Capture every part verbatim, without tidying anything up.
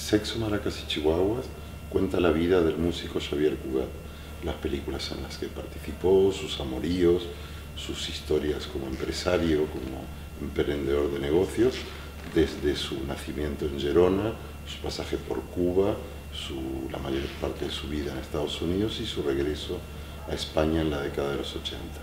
Sexo, Maracas y Chihuahuas cuenta la vida del músico Xavier Cugat, las películas en las que participó, sus amoríos, sus historias como empresario, como emprendedor de negocios, desde su nacimiento en Gerona, su pasaje por Cuba, su, la mayor parte de su vida en Estados Unidos y su regreso a España en la década de los ochenta.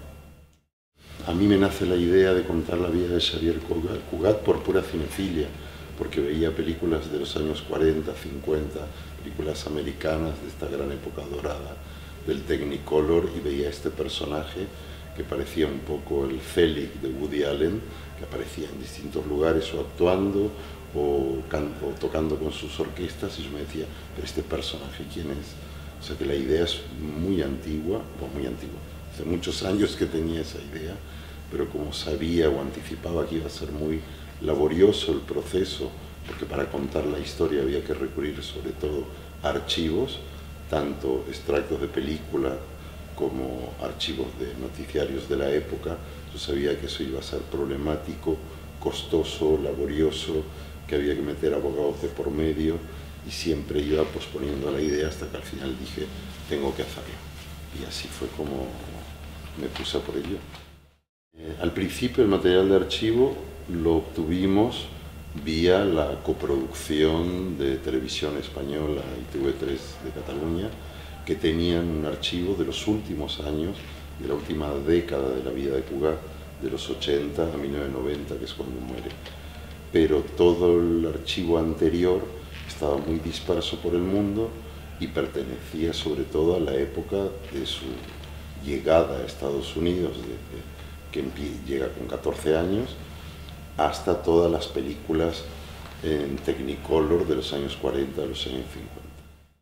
A mí me nace la idea de contar la vida de Xavier Cugat por pura cinefilia, porque veía películas de los años cuarenta, cincuenta, películas americanas de esta gran época dorada del Technicolor, y veía este personaje que parecía un poco el Félix de Woody Allen, que aparecía en distintos lugares o actuando o, o tocando con sus orquestas, y yo me decía, pero este personaje, ¿quién es? O sea que la idea es muy antigua, pues muy antigua, hace muchos años que tenía esa idea, pero como sabía o anticipaba que iba a ser muy laborioso el proceso, porque para contar la historia había que recurrir sobre todo a archivos, tanto extractos de película como archivos de noticiarios de la época. Yo sabía que eso iba a ser problemático, costoso, laborioso, que había que meter abogados de por medio, y siempre iba posponiendo la idea hasta que al final dije, tengo que hacerlo. Y así fue como me puse por ello. Eh, al principio el material de archivo lo obtuvimos vía la coproducción de Televisión Española y T V tres de Cataluña, que tenían un archivo de los últimos años, de la última década de la vida de Cugat, de los ochenta a mil novecientos noventa, que es cuando muere. Pero todo el archivo anterior estaba muy disperso por el mundo y pertenecía sobre todo a la época de su llegada a Estados Unidos, desde que llega con catorce años, hasta todas las películas en Technicolor de los años cuarenta, de los años cincuenta.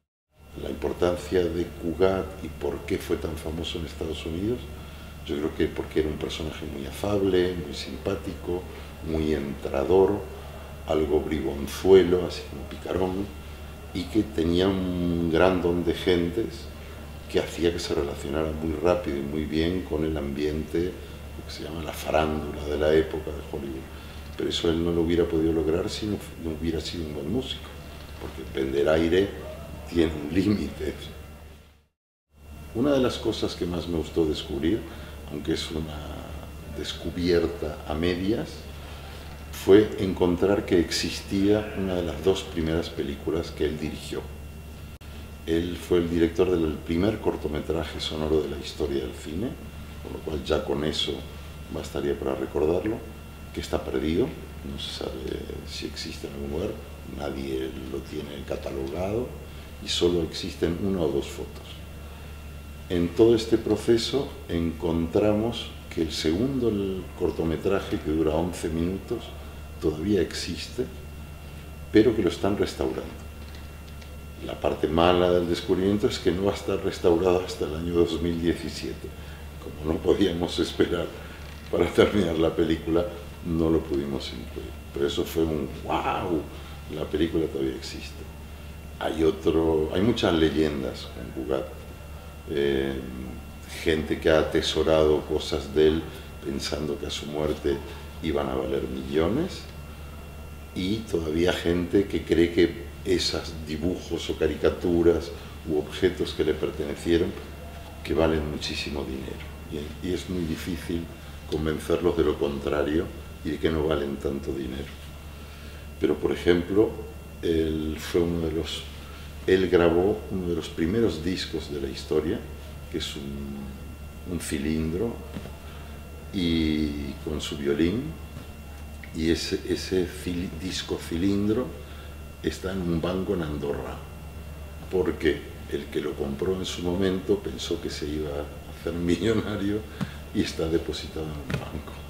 La importancia de Cugat y por qué fue tan famoso en Estados Unidos, yo creo que porque era un personaje muy afable, muy simpático, muy entrador, algo bribonzuelo, así como picarón, y que tenía un gran don de gentes que hacía que se relacionara muy rápido y muy bien con el ambiente, lo que se llama la farándula de la época de Hollywood. Pero eso él no lo hubiera podido lograr si no, no hubiera sido un buen músico, porque vender aire tiene un límite. Una de las cosas que más me gustó descubrir, aunque es una descubierta a medias, fue encontrar que existía una de las dos primeras películas que él dirigió. Él fue el director del primer cortometraje sonoro de la historia del cine, con lo cual ya con eso bastaría para recordarlo, que está perdido, no se sabe si existe en algún lugar, nadie lo tiene catalogado y solo existen una o dos fotos. En todo este proceso encontramos que el segundo el cortometraje, que dura once minutos, todavía existe, pero que lo están restaurando. La parte mala del descubrimiento es que no va a estar restaurado hasta el año dos mil diecisiete. Como no podíamos esperar para terminar la película, no lo pudimos incluir. Pero eso fue un wow, la película todavía existe. Hay, otro, hay muchas leyendas con Cugat, eh, gente que ha atesorado cosas de él pensando que a su muerte iban a valer millones, y todavía gente que cree que esos dibujos o caricaturas u objetos que le pertenecieron que valen muchísimo dinero, y, y es muy difícil convencerlos de lo contrario y de que no valen tanto dinero. Pero por ejemplo, él fue uno de los él grabó uno de los primeros discos de la historia, que es un, un cilindro y con su violín, y ese, ese cil, disco cilindro está en un banco en Andorra, porque el que lo compró en su momento pensó que se iba a hacer millonario y está depositado en un banco.